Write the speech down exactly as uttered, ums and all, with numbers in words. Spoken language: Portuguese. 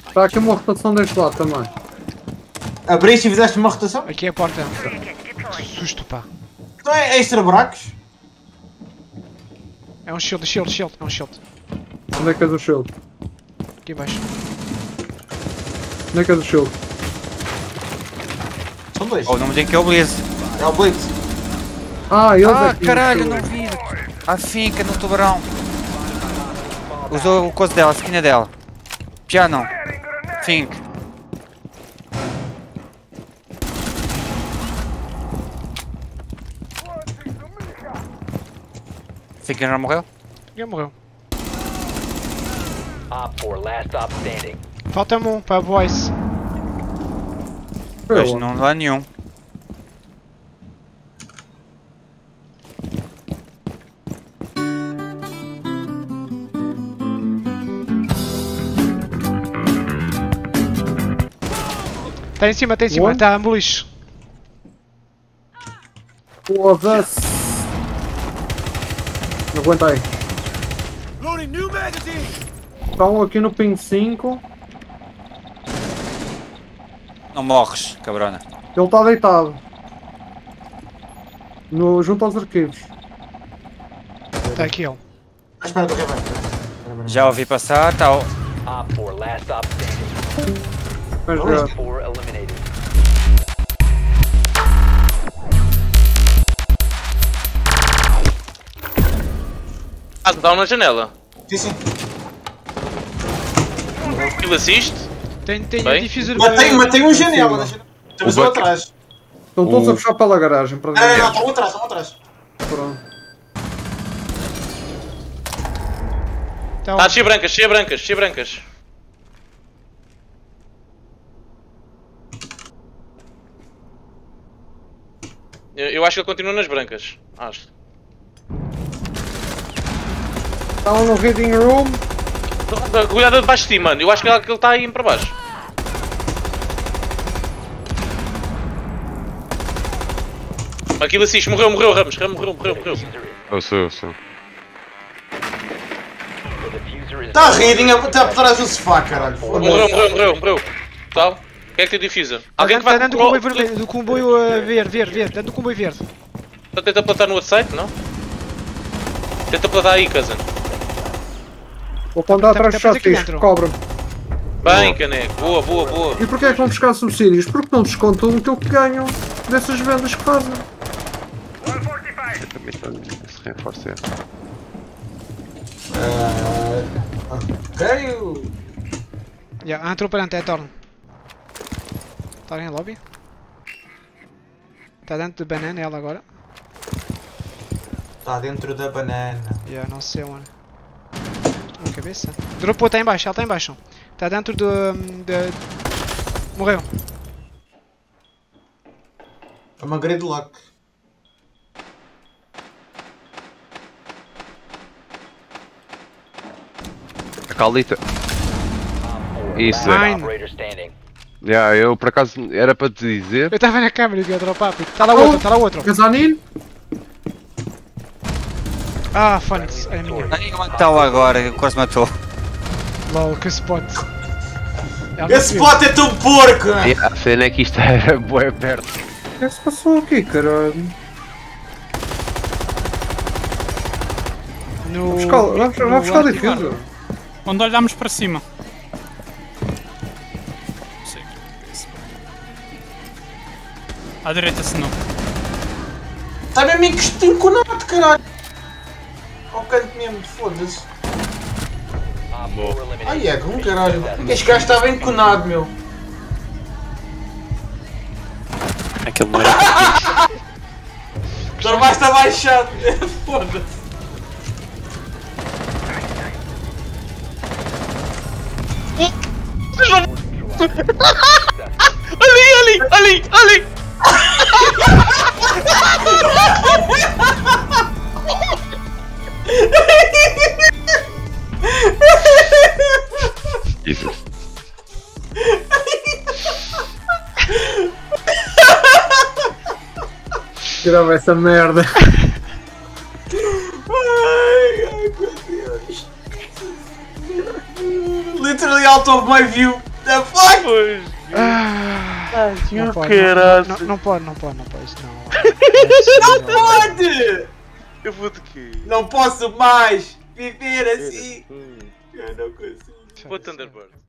Está aqui uma rotação deste lado também. Abriste e fizeste uma rotação? Aqui é a porta. Que susto, pá. Então é extra buracos? É um shield, shield, shield. É um shield. Onde é que é do shield? Aqui embaixo. Onde é que é do shield? São dois. Oh, o nome dele que é o Blitz. É o Blitz. Ah, eles Ah, aqui. caralho, não vi. A finca no tubarão. Usou o coisa dela, a skin dela. Já não. Fink. Fink já morreu? Já morreu. Op four, last stop standing. Falta-me um para a voice. Pois não dá nenhum. Está em cima, está em cima, Onde? está a beliche. Foda-se. Aguenta aí. Estão aqui no ping cinco. Não morres, cabrona. Ele está deitado. No, junto aos arquivos. Está aqui ele. Ah, espera, estou aqui bem. Já ouvi passar, tá. o- Op four, last stop standing. Vamos Onde? ver. Four eliminated. Ah, dá na janela. Sim, sim. Ele assiste. Tem, tem Bem. um diffuser. Matei, matei um janela. Sim, na janela. Temos um atrás. Estão todos O- a puxar pela garagem. Para Não, não, não, dentro. estão um atrás, estão um atrás. Pronto. Tá Tá cheia brancas, cheia brancas, cheia brancas. Eu, eu acho que ele continua nas brancas. Acho. Estão no reading room. Cuidado debaixo de ti, mano. Eu acho que ele que ele está aí para baixo. Aquilo assiste, morreu, morreu, Ramos, Ramos, morreu, morreu, morreu. Eu sou, eu sou. The diffuser is Está a reading, está por trás do sofá, caralho. Morreu, morreu, morreu, morreu. Tal? Quem é que tem diffuser? Alguém que Está vai dentro do comboio vermelho, do comboio uh, verde, verde, verde, dentro do comboio verde. Tenta plantar no outro site, não? Tenta plantar aí, cousin. Vou plantar Tá- atrás tá do preso aqui chatis. dentro. Cobra-me. Bem, caneco. Boa, boa, boa. E porquê é que vão buscar subsídios? Porque não descontam aquilo que ganham dessas vendas que fazem. Eu também estou nesse reforço. Ah, ok. o- Yeah, entrou para dentro, é Torn. Está alguém em lobby? Está dentro de banana ela agora. Está dentro da banana. Yeah, não sei onde. Na cabeça. Dropou, está em baixo, ela está em baixo. Está dentro do... de... Morreu. É uma gridlock. A Calita. Isso, Ai. é. Nine. operator standing. Yeah, eu por acaso era para te dizer. Eu estava na câmera e ia dropar. Está lá outro, está lá outro. Casanin? Ah, Phoenix, é a minha. Ai, como é que está lá agora? Que quase matou. Lol, que spot. Ela Esse não spot é tão porco! né? Yeah, a cena é que isto era bué perto. O que é que se passou aqui, caralho? viu. No... Vai buscar, vai buscar, vai buscar defesa. Quando olhamos para cima. À direita, se não. Está mesmo enconado, caralho! Ao canto mesmo, foda-se. Op four eliminated. Ai é, como caralho. Este gajo estava enconado, meu. Aquele não era. Dormaste abaixado. Foda-se. Ali, ali, ali, ali! Jesus. Tirava essa merda. Ai, ai, meu Deus. Literally out of my view. The fuck? Pois. Não pode, caralho. não, não, não pode, não pode, não pode, isso não. Não pode! Eu vou de quê? Não posso mais viver assim. Eu não consigo. Vou Thunderbird.